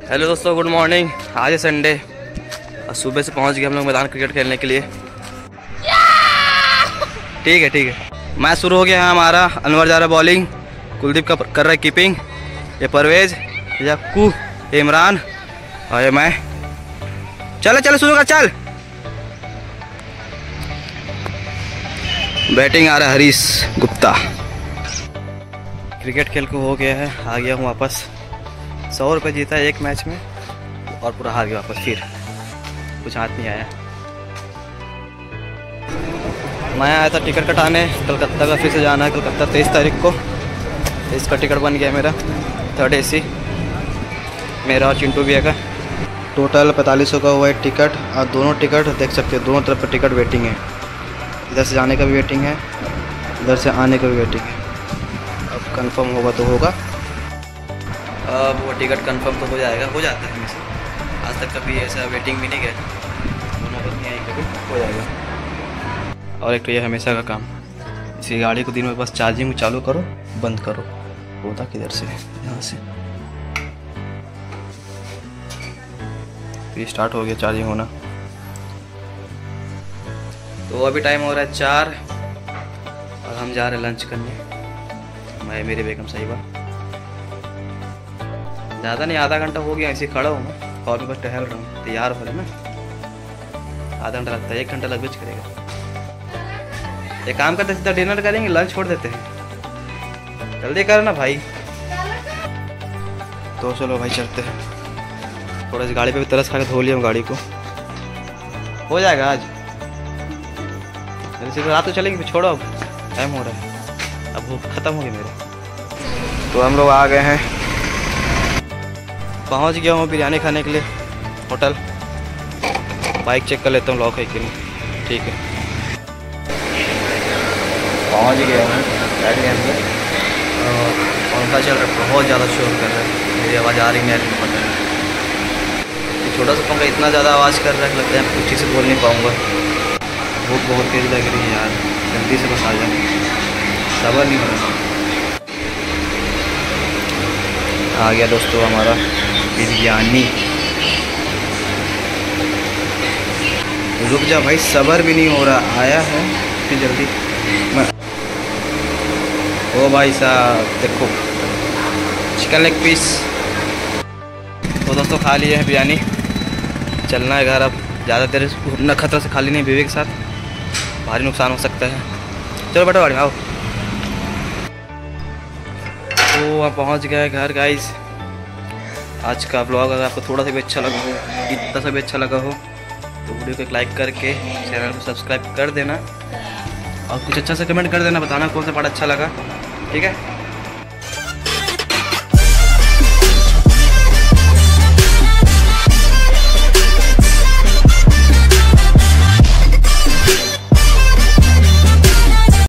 Hello दोस्तों, good morning. आज है संडे और सुबह से पहुंच गए हम लोग मैदान क्रिकेट खेलने के लिए। ठीक है। मैच शुरू हो गया है हमारा। अनवर जा रहा बॉलिंग, कुलदीप का कर रहा है कीपिंग, ये परवेज, ये अक्कू, ये इमरान और ये मैं। चलो शुरू कर, चल। बैटिंग आ रहा है हरीश गुप्ता। क्रिकेट खेल को हो गया है, आ गया हूँ वापस। 100 रुपये जीता है एक मैच में और पूरा हार गया वापस। फिर कुछ हाथ नहीं आया। मैं आया था टिकट कटाने, कलकत्ता का फिर से जाना है कलकत्ता 23 तारीख को। इसका टिकट बन गया मेरा 3rd AC, मेरा और चिंटू भैया का। टोटल 4500 का हुआ है टिकट और दोनों टिकट देख सकते हैं, दोनों तरफ पर टिकट वेटिंग है। इधर से जाने का भी वेटिंग है, इधर से आने का भी वेटिंग है। अब कंफर्म होगा तो होगा। अब वो टिकट कंफर्म तो हो जाएगा, हो जाता है हमेशा। आज तक कभी ऐसा वेटिंग भी नहीं गया, दोनों को नहीं आई, कभी हो जाएगा। और एक तो ये हमेशा का काम, इसी गाड़ी को दिन में बस चार्जिंग चालू करो बंद करो। होता किधर से, यहाँ से। ये स्टार्ट हो गया चार्जिंग होना। तो अभी टाइम हो रहा है 4 और हम जा रहे हैं लंच करने। मैं, मेरे बेगम साहिबा। ज़्यादा नहीं, आधा घंटा हो गया ऐसे खड़ा हूँ मैं और मैं बस टहल रहा हूँ। तैयार हो रहे ना, आधा घंटा लगता है, 1 घंटा लगभग करेगा। एक काम करते सीधा डिनर करेंगे, लंच छोड़ देते हैं। जल्दी करो ना भाई। तो चलो भाई चलते हैं। थोड़ा सी गाड़ी पे भी तरस खा के धो लिया हूँ गाड़ी को। हो जाएगा आज। सीधा रात तो चलेंगे, फिर छोड़ो, अब टाइम हो रहा है, अब वो ख़त्म हो गया मेरे। तो हम लोग आ गए हैं, पहुंच गया हूँ बिरयानी खाने के लिए होटल। बाइक चेक कर लेता हूँ लॉक है कि नहीं। ठीक है, पहुंच गया हूँ बैठ गया अंदर। और पंखा चल रहा है, बहुत ज़्यादा शोर कर रहा है। मेरी आवाज़ आ रही नहीं, नहीं पता है। ये छोटा सा पंखा इतना ज़्यादा आवाज़ कर रहा है, लगता है कुछ ठीक से बोल नहीं पाऊँगा। भूख बहुत तेज़ लग रही है यार, जल्दी से बस आ जाए, सबर नहीं हो रहा। आ गया दोस्तों हमारा बिरयानी। रुक जा भाई, सबर भी नहीं हो रहा। आया है इतनी जल्दी। ओ भाई साहब देखो, चिकन लेग पीस। तो दोस्तों खा लिए हैं बिरयानी, चलना है घर। अब ज़्यादा देर घूमना खतरा से खाली नहीं, बेबी के साथ भारी नुकसान हो सकता है। चलो बैठो गाड़ी में, आओ। तो वहाँ पहुँच गए घर गाइस। आज का ब्लॉग अगर आपको थोड़ा सा भी अच्छा लगा हो, इतना सा भी अच्छा लगा हो, तो वीडियो को एक लाइक करके चैनल को सब्सक्राइब कर देना और कुछ अच्छा सा कमेंट कर देना, बताना कौन सा पार्ट अच्छा लगा। ठीक है।